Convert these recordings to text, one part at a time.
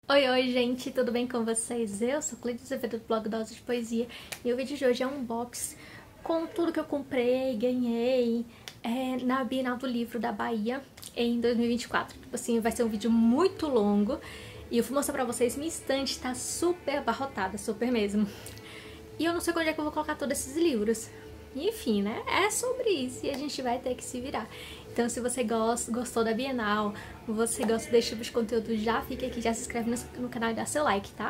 Oi, oi, gente, tudo bem com vocês? Eu sou Cleiton Azevedo do blog Dose de Poesia e o vídeo de hoje é um unboxing com tudo que eu comprei, ganhei na Bienal do Livro da Bahia em 2024. Tipo assim, vai ser um vídeo muito longo e eu vou mostrar pra vocês. Minha estante tá super abarrotada, super mesmo. E eu não sei onde é que eu vou colocar todos esses livros. Enfim, né? É sobre isso e a gente vai ter que se virar. Então, se você gostou da Bienal, você gosta desse tipo de conteúdo, já fica aqui, já se inscreve no canal e dá seu like, tá?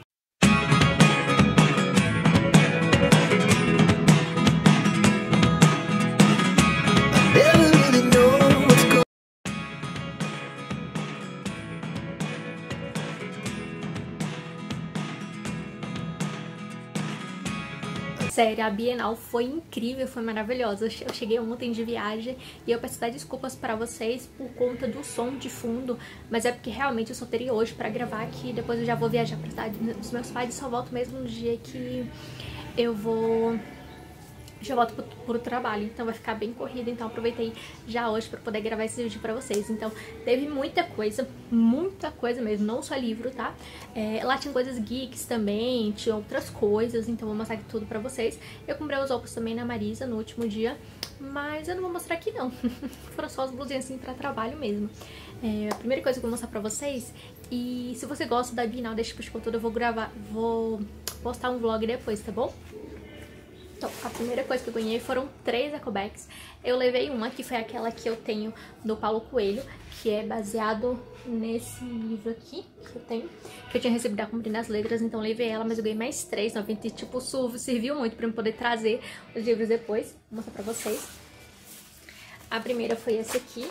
Sério, a Bienal foi incrível, foi maravilhosa. Eu cheguei ontem de viagem e eu peço até desculpas pra vocês por conta do som de fundo, mas é porque realmente eu só teria hoje pra gravar aqui, depois eu já vou viajar pra cidade dos meus pais e só volto mesmo no dia que eu vou... Já volto pro trabalho, então vai ficar bem corrido, então aproveitei já hoje pra poder gravar esse vídeo pra vocês. Então teve muita coisa mesmo, não só livro, tá? Lá tinha coisas geeks também, tinha outras coisas, então vou mostrar aqui tudo pra vocês. Eu comprei os óculos também na Marisa no último dia, mas eu não vou mostrar aqui não. Foram só as blusinhas assim pra trabalho mesmo. A primeira coisa que eu vou mostrar pra vocês, e se você gosta da Bienal, desse tipo de conteúdo, eu vou postar um vlog depois, tá bom? Então, a primeira coisa que eu ganhei foram 3 ecobags. Eu levei uma, que foi aquela que eu tenho do Paulo Coelho, que é baseado nesse livro aqui que eu tenho, que eu tinha recebido da Companhia das Letras, então eu levei ela, mas eu ganhei mais 3, então tipo, serviu muito pra eu poder trazer os livros depois. Vou mostrar pra vocês. A primeira foi essa aqui.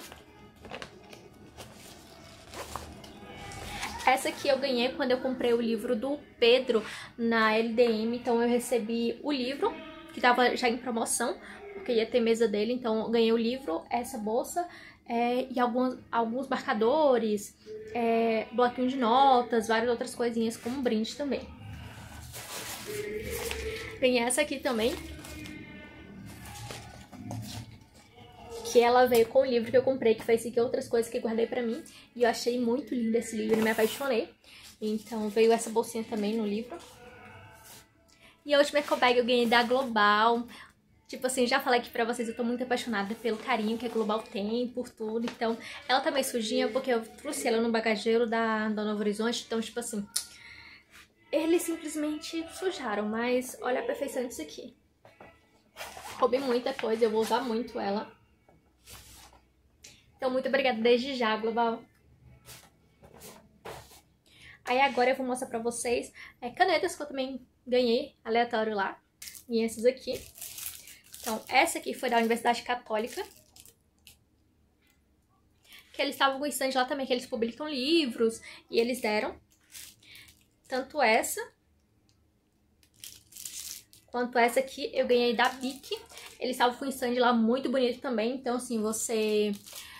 Essa aqui eu ganhei quando eu comprei o livro do Pedro na LDM, então eu recebi o livro, que tava já em promoção, porque ia ter mesa dele, então eu ganhei o livro, essa bolsa e alguns marcadores, bloquinho de notas, várias outras coisinhas como brinde também. Ganhei essa aqui também, que ela veio com o livro que eu comprei, que foi esse aqui, outras coisas que eu guardei pra mim, e eu achei muito lindo esse livro, me apaixonei. Então veio essa bolsinha também no livro. E a última ecobag eu ganhei da Global. Tipo assim, já falei aqui pra vocês, eu tô muito apaixonada pelo carinho que a Global tem, por tudo. Então, ela tá meio sujinha, porque eu trouxe ela no bagageiro da Novo Horizonte. Então, tipo assim, eles simplesmente sujaram, mas olha a perfeição disso aqui. Roubei muita coisa, eu vou usar muito ela. Então, muito obrigada desde já, Global. Aí agora eu vou mostrar pra vocês canetas que eu também ganhei, aleatório lá. E essas aqui. Então, essa aqui foi da Universidade Católica. Que eles estavam com stand lá também, que eles publicam livros. E eles deram. Tanto essa, quanto essa aqui eu ganhei da Bic. Eles estavam com stand lá muito bonito também. Então, assim, você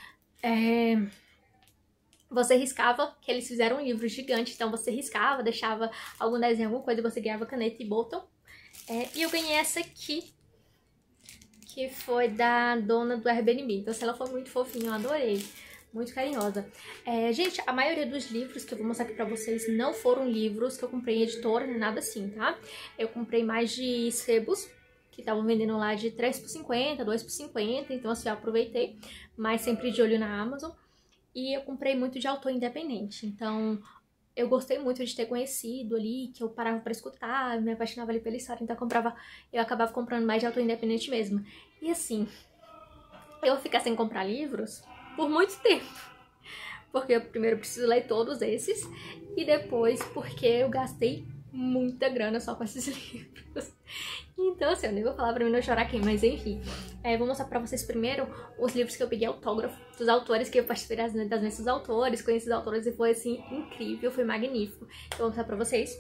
riscava, que eles fizeram um livro gigante, então você riscava, deixava algum desenho, alguma coisa, você ganhava caneta e botão. E eu ganhei essa aqui, que foi da dona do Airbnb, então ela foi muito fofinha, eu adorei, muito carinhosa. Gente, a maioria dos livros que eu vou mostrar aqui pra vocês não foram livros que eu comprei em editora, nem nada assim, tá? Eu comprei mais de sebos, que estavam vendendo lá de 3 por 50, 2 por 50, então assim, eu aproveitei, mas sempre de olho na Amazon. E eu comprei muito de autor independente, então eu gostei muito de ter conhecido ali, que eu parava pra escutar, me apaixonava ali pela história, então eu acabava comprando mais de autor independente mesmo. E assim, eu vou ficar sem comprar livros por muito tempo, porque eu primeiro preciso ler todos esses, e depois porque eu gastei muita grana só com esses livros. Então, assim, eu nem vou falar pra mim não chorar aqui, mas enfim. Vou mostrar pra vocês primeiro os livros que eu peguei autógrafo dos autores, que eu participei das mesas dos autores, conheci os autores e foi, assim, incrível, foi magnífico. Então, vou mostrar pra vocês.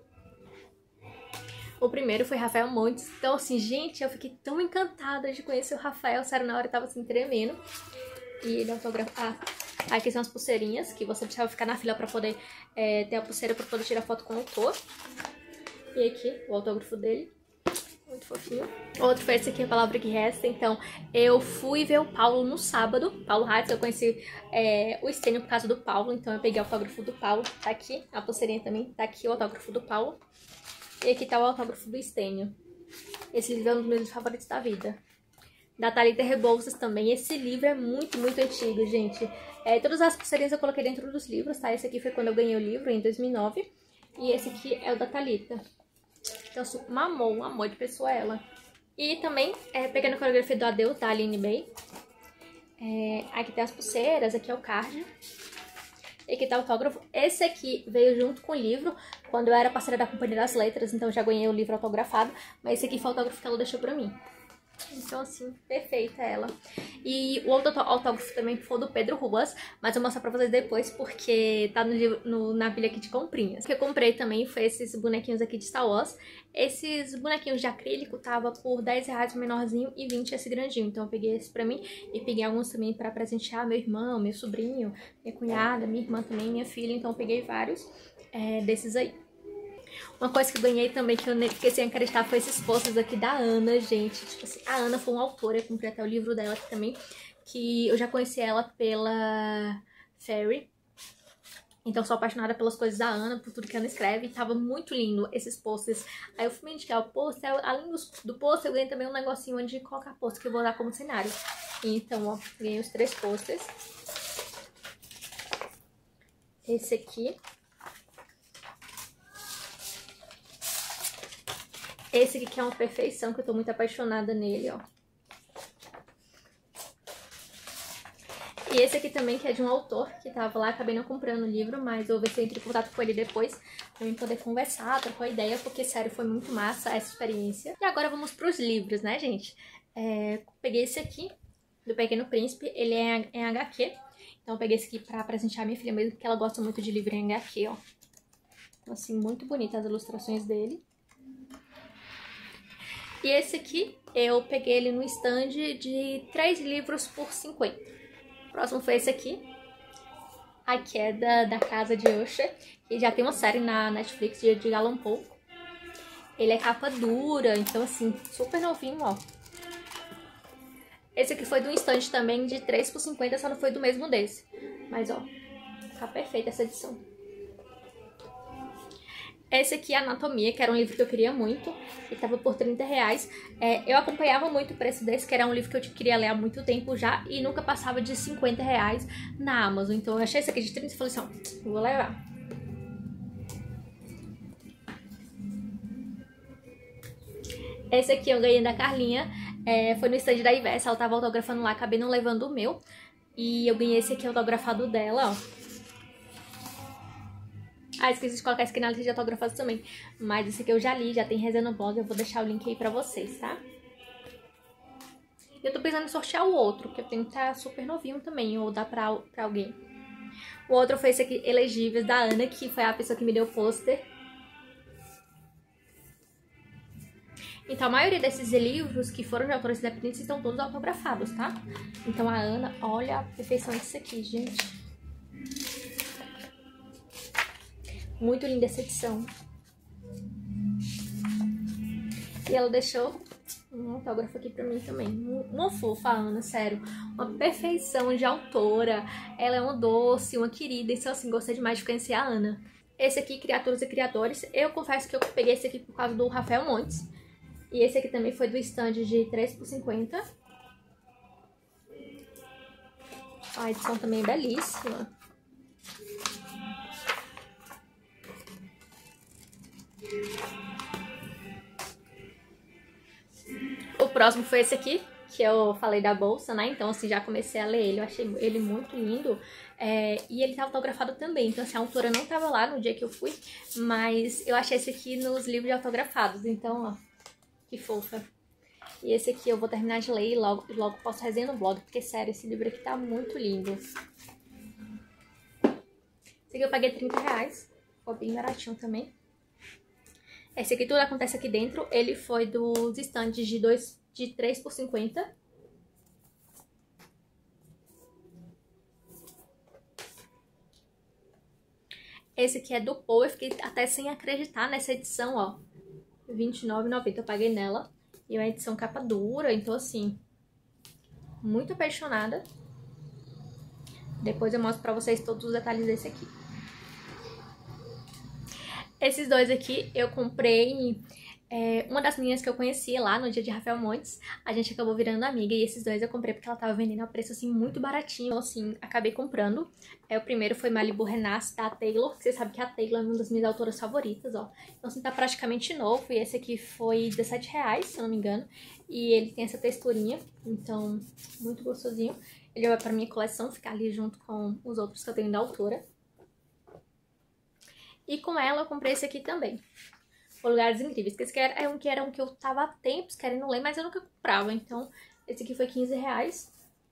O primeiro foi Rafael Montes. Então, assim, gente, eu fiquei tão encantada de conhecer o Rafael, sério, na hora eu tava, assim, tremendo. E ele autografou... Aqui são as pulseirinhas, que você precisava ficar na fila pra poder ter a pulseira pra poder tirar foto com o autor. E aqui, o autógrafo dele. Muito fofinho. Outro foi esse aqui, A Palavra que Resta. Então, eu fui ver o Paulo no sábado. Paulo Hatz, eu conheci o Stênio por causa do Paulo. Então, eu peguei o autógrafo do Paulo. Tá aqui, a pulseirinha também. Tá aqui o autógrafo do Paulo. E aqui tá o autógrafo do Stênio. Esse livro é um dos meus favoritos da vida. Da Thalita Rebouças também. Esse livro é muito, muito antigo, gente. Todas as pulseirinhas eu coloquei dentro dos livros, tá? Esse aqui foi quando eu ganhei o livro, em 2009. E esse aqui é o da Thalita. Então, um amor de pessoa ela. E também, peguei a coreografia do Adeus, da Aline Bay. Aqui tem as pulseiras, aqui é o card. E aqui tá o autógrafo. Esse aqui veio junto com o livro, quando eu era parceira da Companhia das Letras, então eu já ganhei o livro autografado. Mas esse aqui foi o autógrafo que ela deixou pra mim. Então, assim, perfeita ela. E o outro autógrafo também foi do Pedro Ruas, mas eu vou mostrar pra vocês depois, porque tá na pilha aqui de comprinhas. O que eu comprei também foi esses bonequinhos aqui de Star Wars. Esses bonequinhos de acrílico tava por R$10 o menorzinho e 20 esse grandinho. Então eu peguei esse pra mim e peguei alguns também pra presentear meu irmão, meu sobrinho, minha cunhada, minha irmã também, minha filha. Então eu peguei vários desses aí. Uma coisa que eu ganhei também, que eu fiquei sem acreditar, foi esses posters aqui da Ana, gente. Tipo assim, a Ana foi uma autora, eu comprei até o livro dela aqui também, que eu já conheci ela pela Fairy. Então eu sou apaixonada pelas coisas da Ana, por tudo que ela escreve. E tava muito lindo esses posters. Aí eu fui me indicar o pôster, além do pôster, eu ganhei também um negocinho onde colocar pôster, que eu vou usar como cenário. Então, ó, ganhei os 3 posters. Esse aqui. Esse aqui que é uma perfeição, que eu tô muito apaixonada nele, ó. E esse aqui também, que é de um autor que tava lá, acabei não comprando o livro, mas eu vou ver se eu entro em contato com ele depois, pra mim poder conversar, trocar ideia, porque, sério, foi muito massa essa experiência. E agora vamos pros livros, né, gente? Peguei esse aqui, do Pequeno Príncipe, ele é em HQ, então eu peguei esse aqui pra presentear minha filha mesmo, porque ela gosta muito de livro em HQ, ó. Então, assim, muito bonitas as ilustrações dele. E esse aqui, eu peguei ele no stand de 3 livros por 50. O próximo foi esse aqui, A Queda da Casa de Usher, que já tem uma série na Netflix de Edgar Allan Poe. Ele é capa dura, então assim, super novinho, ó. Esse aqui foi de um stand também de 3 por 50, só não foi do mesmo desse. Mas ó, tá perfeita essa edição. Esse aqui é Anatomia, que era um livro que eu queria muito, e tava por R$30. Eu acompanhava muito o preço desse, que era um livro que eu queria ler há muito tempo já, e nunca passava de R$50 na Amazon. Então eu achei esse aqui de 30 e falei assim, ó, vou levar. Esse aqui eu ganhei da Carlinha, foi no stand da Ivessa, ela tava autografando lá, acabei não levando o meu. E eu ganhei esse aqui autografado dela, ó. Ah, esqueci de colocar esse aqui na lista de autografados também. Mas esse aqui eu já li, já tem resenha no blog, eu vou deixar o link aí pra vocês, tá? Eu tô pensando em sortear o outro, que eu tenho que tá super novinho também, ou dar pra alguém. O outro foi esse aqui, Elegíveis, da Ana, que foi a pessoa que me deu o pôster. Então, a maioria desses livros que foram de autores independentes estão todos autografados, tá? Então, a Ana, olha a perfeição disso aqui, gente. Muito linda essa edição. E ela deixou um autógrafo aqui pra mim também. Uma fofa, a Ana, sério. Uma perfeição de autora. Ela é uma doce, uma querida. Então, assim, gostei demais de conhecer a Ana. Esse aqui, Criaturas e Criadores. Eu confesso que eu peguei esse aqui por causa do Rafael Montes. E esse aqui também foi do stand de 3 por 50. A edição também é belíssima. O próximo foi esse aqui, que eu falei da bolsa, né? Então, assim, já comecei a ler ele. Eu achei ele muito lindo. E ele tá autografado também. Então, assim, a autora não tava lá no dia que eu fui. Mas eu achei esse aqui nos livros de autografados. Então, ó, que fofa. E esse aqui eu vou terminar de ler e logo posso resenhar no blog. Porque, sério, esse livro aqui tá muito lindo. Esse aqui eu paguei R$30. Ficou bem baratinho também. Esse aqui tudo acontece aqui dentro. Ele foi dos estandes de 3 por 50. Esse aqui é do Poe. Eu fiquei até sem acreditar nessa edição, ó. R$29,90 eu paguei nela. E é uma edição capa dura, então assim, muito apaixonada. Depois eu mostro pra vocês todos os detalhes desse aqui. Esses dois aqui eu comprei... uma das meninas que eu conhecia lá no dia de Rafael Montes, a gente acabou virando amiga, e esses dois eu comprei porque ela tava vendendo a preço, assim, muito baratinho. Então, assim, acabei comprando. O primeiro foi Malibu Renasce, da Taylor, que vocês sabem que a Taylor é uma das minhas autoras favoritas, ó. Então, assim, tá praticamente novo, e esse aqui foi R$17, se eu não me engano. E ele tem essa texturinha, então, muito gostosinho. Ele vai pra minha coleção, ficar ali junto com os outros que eu tenho da autora. E com ela eu comprei esse aqui também. Lugares Incríveis, que esse aqui era um que eu tava há tempos querendo ler, mas eu nunca comprava. Então, esse aqui foi R$15.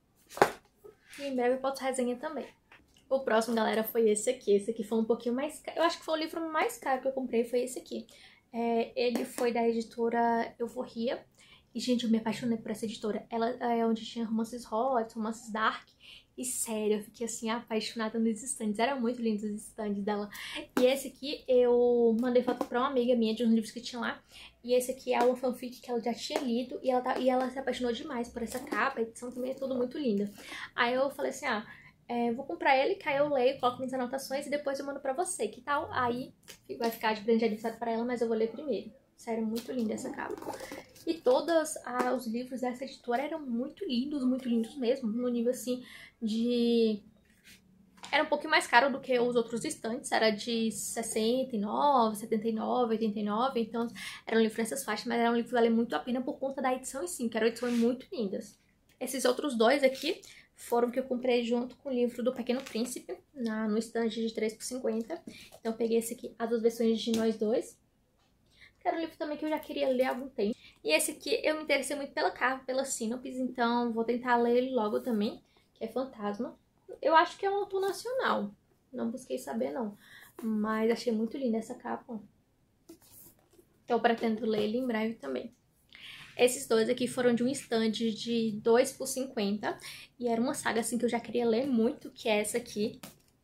E em breve eu boto resenha também. O próximo, galera, foi esse aqui. Esse aqui foi um pouquinho mais caro. Eu acho que foi o livro mais caro que eu comprei, foi esse aqui. Ele foi da editora Euforia. E, gente, eu me apaixonei por essa editora. Ela é onde tinha romances hot, romances dark. E, sério, eu fiquei, assim, apaixonada nos estandes. Eram muito lindos os estandes dela. E esse aqui, eu mandei foto pra uma amiga minha de uns livros que tinha lá. E esse aqui é uma fanfic que ela já tinha lido. E ela se apaixonou demais por essa capa. A edição também é toda muito linda. Aí eu falei assim, vou comprar ele, que aí eu leio, coloco minhas anotações e depois eu mando pra você, que tal? Aí vai ficar de presente de aniversário pra ela, mas eu vou ler primeiro. Sério, muito linda essa capa. E todos os livros dessa editora eram muito lindos mesmo. No nível, assim, de... Era um pouquinho mais caro do que os outros estantes. Era de 69, 79, 89. Então, era um livro nessas faixas, mas era um livro que valia muito a pena por conta da edição em si, que eram edições muito lindas. Esses outros dois aqui foram que eu comprei junto com o livro do Pequeno Príncipe, no estande de 3x50. Então, eu peguei esse aqui, as duas versões de Nós Dois. Que era um livro também que eu já queria ler há algum tempo. E esse aqui eu me interessei muito pela capa, pela sinopse, então vou tentar ler ele logo também, que é Fantasma. Eu acho que é um autor nacional, não busquei saber não, mas achei muito linda essa capa. Então eu pretendo ler ele em breve também. Esses dois aqui foram de um estande de 2x50, e era uma saga assim que eu já queria ler muito, que é essa aqui.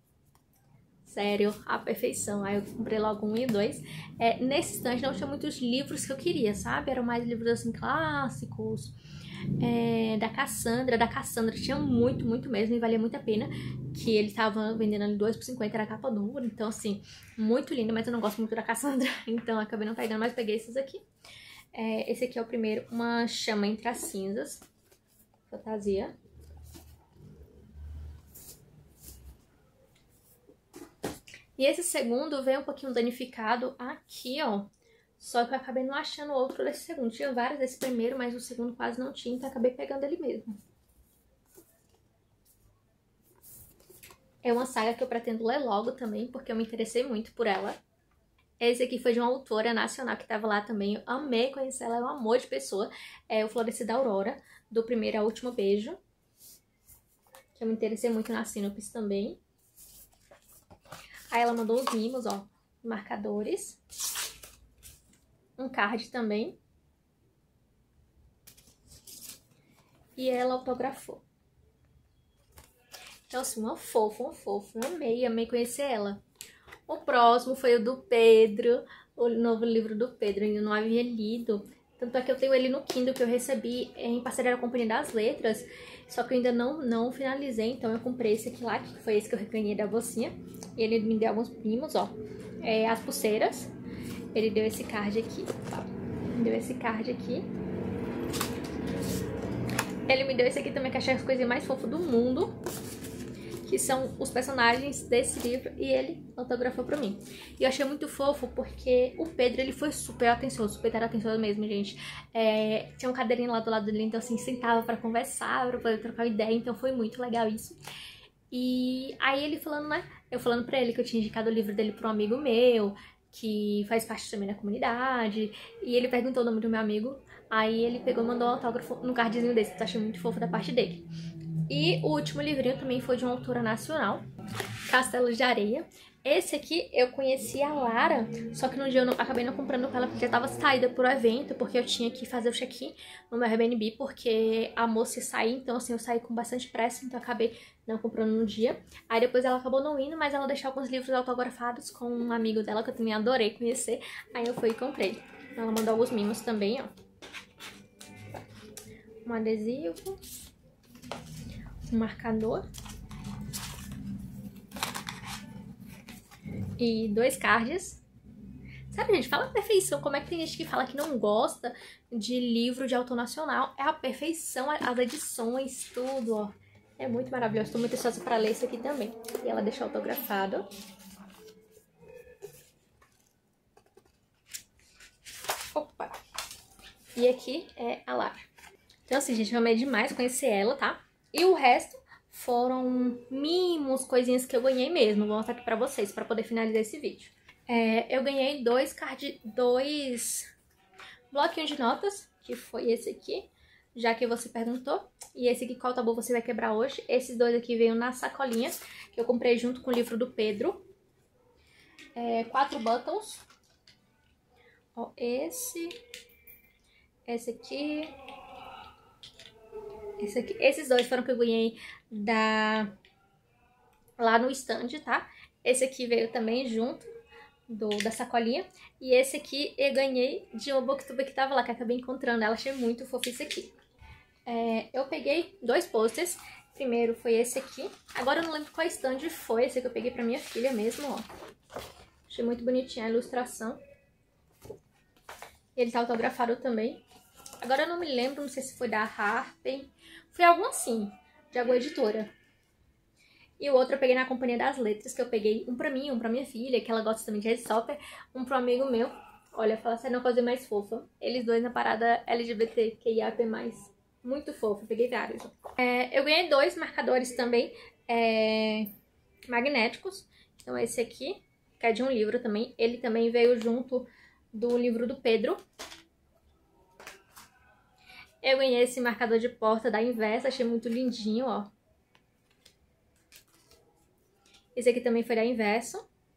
Sério, a perfeição. Aí eu comprei logo 1 e 2. Nesse estande não tinha muitos livros que eu queria, sabe? Eram mais livros assim clássicos. Da Cassandra. Da Cassandra tinha muito mesmo e valia muito a pena. Que ele tava vendendo ali 2x50, era capa dura. Então, assim, muito lindo, mas eu não gosto muito da Cassandra. Então, acabei não pegando, mas peguei esses aqui. Esse aqui é o primeiro, Uma Chama Entre as Cinzas. Fantasia. E esse segundo veio um pouquinho danificado aqui, ó. Só que eu acabei não achando outro desse segundo. Tinha vários desse primeiro, mas o segundo quase não tinha, então acabei pegando ele mesmo. É uma saga que eu pretendo ler logo também, porque eu me interessei muito por ela. Esse aqui foi de uma autora nacional que tava lá também. Eu amei conhecer ela, é um amor de pessoa. É o Florescer da Aurora, do Primeiro ao Último Beijo. Que eu me interessei muito na sinopse também. Aí ela mandou os mimos, ó, marcadores. Um card também. E ela autografou. Então, assim, uma fofa. Eu amei conhecer ela. O próximo foi o do Pedro, o novo livro do Pedro, eu ainda não havia lido. Tanto é que eu tenho ele no Kindle, que eu recebi em parceria da Companhia das Letras. Só que eu ainda não finalizei, então eu comprei esse aqui lá, que foi esse que eu ganhei da bolsinha. E ele me deu alguns mimos, ó. As pulseiras. Ele deu esse card aqui, ó. Me deu esse card aqui. Ele me deu esse aqui também, que eu achei as coisas mais fofas do mundo. Que são os personagens desse livro, e ele autografou pra mim. E eu achei muito fofo porque o Pedro, ele foi super atencioso, super atencioso mesmo, gente. Tinha um cadeirinho lá do lado dele, então assim, sentava pra conversar, pra poder trocar ideia, então foi muito legal isso. E aí ele falando, né, eu falando pra ele que eu tinha indicado o livro dele pra um amigo meu, que faz parte também da comunidade, e ele perguntou o nome do meu amigo, aí ele pegou e mandou um autógrafo no cardzinho desse, que eu achei muito fofo da parte dele. E o último livrinho também foi de uma autora nacional, Castelo de Areia. Esse aqui eu conheci a Lara, só que no dia eu acabei não comprando com ela porque eu tava saída pro evento, porque eu tinha que fazer o check-in no meu Airbnb, porque a moça ia sair, então assim, eu saí com bastante pressa, então eu acabei não comprando no dia. Aí depois ela acabou não indo, mas ela deixou alguns livros autografados com um amigo dela, que eu também adorei conhecer, aí eu fui e comprei. Ela mandou alguns mimos também, ó. um adesivo, um marcador e 2 cards. Sabe, gente, fala a perfeição. Como é que tem gente que fala que não gosta de livro de autor nacional? É a perfeição, as edições, tudo, ó. É muito maravilhoso. Tô muito ansiosa pra ler isso aqui também. E ela deixou autografado. Opa! E aqui é a Lara. Então, assim, gente, eu amei demais conhecer ela, tá? E o resto foram mimos, coisinhas que eu ganhei mesmo. Vou mostrar aqui pra vocês, pra poder finalizar esse vídeo. Eu ganhei dois bloquinhos de notas, que foi esse aqui, já que você perguntou. E esse aqui, qual tabu você vai quebrar hoje? Esses 2 aqui veio na sacolinha, que eu comprei junto com o livro do Pedro. 4 buttons. Ó, esse aqui. Esse aqui. Esses 2 foram que eu ganhei lá no stand, tá? Esse aqui veio também junto da sacolinha. E esse aqui eu ganhei de uma booktube que tava lá, que eu acabei encontrando ela. Achei muito fofo isso aqui. Eu peguei 2 posters. Primeiro foi esse aqui. Agora eu não lembro qual stand foi. Esse aqui eu peguei pra minha filha mesmo, ó. Achei muito bonitinha a ilustração. Ele tá autografado também. Agora eu não me lembro, não sei se foi da Harper. Foi algum assim, de alguma editora. E o outro eu peguei na Companhia das Letras, que eu peguei um pra mim, um pra minha filha, que ela gosta também de Harry Potter, um pro amigo meu. Olha, fala sério, uma coisa mais fofa. Eles 2 na parada LGBTQIAP+. Muito fofo, peguei vários. Eu ganhei 2 marcadores também, magnéticos. Então esse aqui, que é de um livro também. Ele também veio junto do livro do Pedro. Eu ganhei esse marcador de porta da Inversa, achei muito lindinho, ó. Esse aqui também foi da Inverso.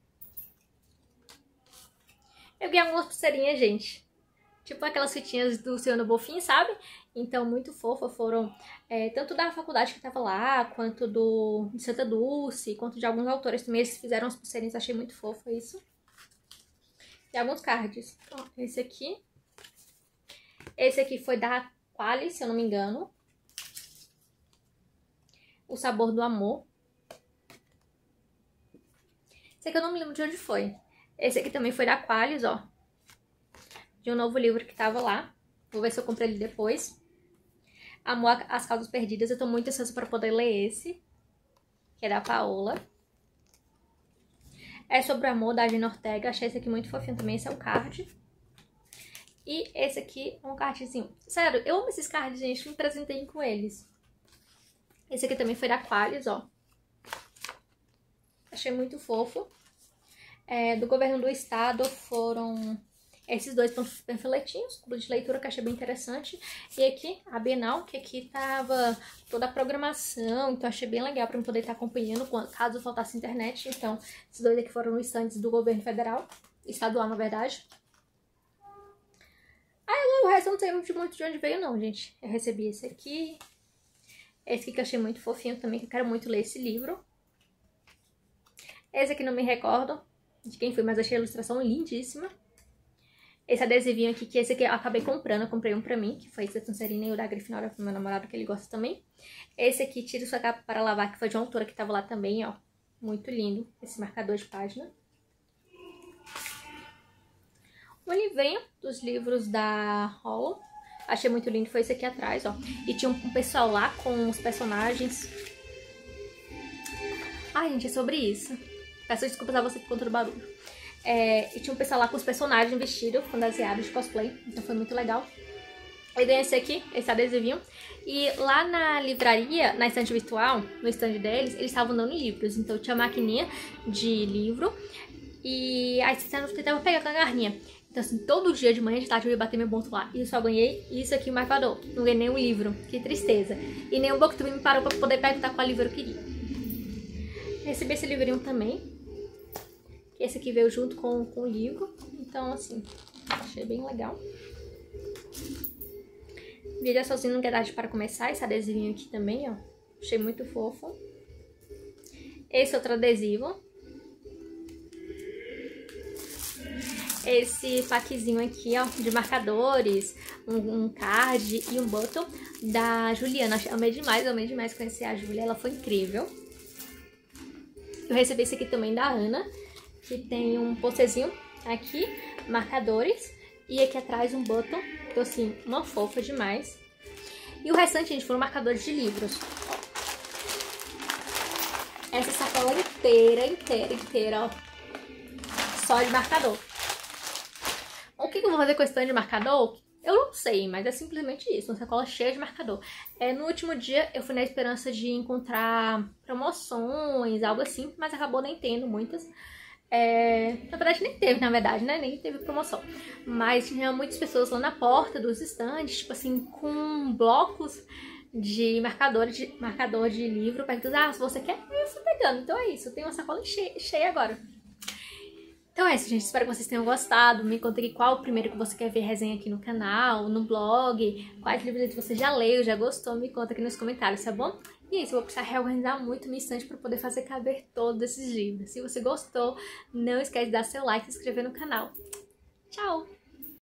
Eu ganhei algumas pulseirinhas, gente. Tipo aquelas fitinhas do Luciano Bonfim, sabe? Então, muito fofa. Foram tanto da faculdade que tava lá, quanto de Santa Dulce, quanto de alguns autores também. Eles fizeram as pulseirinhas, achei muito fofo isso. E alguns cards. Ó, esse aqui. Esse aqui foi da Qualis, se eu não me engano. O Sabor do Amor. Esse aqui eu não me lembro de onde foi. Esse aqui também foi da Qualis, ó. De um novo livro que tava lá. Vou ver se eu comprei ele depois. Amor às Causas Perdidas. Eu tô muito ansiosa pra poder ler esse. Que é da Paola. É sobre o amor, da Gina Ortega. Achei esse aqui muito fofinho também. Esse é o card. E esse aqui é um cardzinho. Sério, eu amo esses cards, gente. Me presentei com eles. Esse aqui também foi da Qualis, ó. Achei muito fofo. Do governo do estado foram esses 2 panfletinhos, clube de leitura, que eu achei bem interessante. E aqui, a Bienal, que aqui tava toda a programação, então achei bem legal pra eu poder estar acompanhando, caso faltasse internet. Então, esses 2 aqui foram nos stands do governo federal, estadual, na verdade. O resto eu não sei muito de onde veio, não, gente. Eu recebi esse aqui. Esse aqui que eu achei muito fofinho também, que eu quero muito ler esse livro. Esse aqui não me recordo de quem foi, mas achei a ilustração lindíssima. Esse adesivinho aqui, que esse aqui eu acabei comprando. Eu comprei um pra mim, que foi esse da Sonserina e o da Grifinória, pro meu namorado, que ele gosta também. Esse aqui, Tire Sua Capa para Lavar, que foi de uma autora que tava lá também, ó. Muito lindo, esse marcador de página. Um livrinho dos livros da Hollow. Achei muito lindo, foi esse aqui atrás, ó. E tinha um pessoal lá com os personagens. Ai, gente, é sobre isso. Peço desculpas a você por conta do barulho. E tinha um pessoal lá com os personagens vestidos, fantasiados de cosplay. Então foi muito legal. Eu ganhei esse aqui, esse adesivinho. E lá na livraria, na estante virtual, no stand deles, eles estavam dando livros. Então tinha maquininha de livro. E aí você tentava pegar com a garrinha. Então assim, todo dia de manhã de tarde eu ia bater meu ponto lá. E eu só ganhei isso aqui, o marcador. Não ganhei nenhum livro. Que tristeza. E nenhum booktube me parou pra poder perguntar qual livro eu queria. Recebi esse livrinho também. Esse aqui veio junto com o livro. Então, assim, achei bem legal. Viajar Sozinho Nunca é Tarde para Começar. Esse adesivinho aqui também, ó. Achei muito fofo. Esse outro adesivo. esse packzinho aqui, ó, de marcadores, um card e um bottom da Juliana. Amei demais conhecer a Júlia, ela foi incrível. Eu recebi esse aqui também da Ana, que tem um posterzinho aqui, marcadores, e aqui atrás um bottom, então assim, uma fofa demais. E o restante, gente, foram marcadores de livros. Essa sacola inteira, ó, só de marcador. O que eu vou fazer com esse tanto de marcador? Eu não sei, mas é simplesmente isso, uma sacola cheia de marcador. No último dia eu fui na esperança de encontrar promoções, algo assim, mas acabou nem tendo muitas. Na verdade nem teve, né? Nem teve promoção. Mas tinha muitas pessoas lá na porta dos estandes, tipo assim, com blocos de marcador de livro, perguntando, se você quer, eu fui pegando. Então é isso, eu tenho uma sacola cheia agora. Então é isso, gente. Espero que vocês tenham gostado. Me conta aqui qual o primeiro que você quer ver resenha aqui no canal, no blog, quais livros você já leu, já gostou, me conta aqui nos comentários, tá bom? E é isso, eu vou precisar reorganizar muito minha estante para poder fazer caber todos esses livros. Se você gostou, não esquece de dar seu like e se inscrever no canal.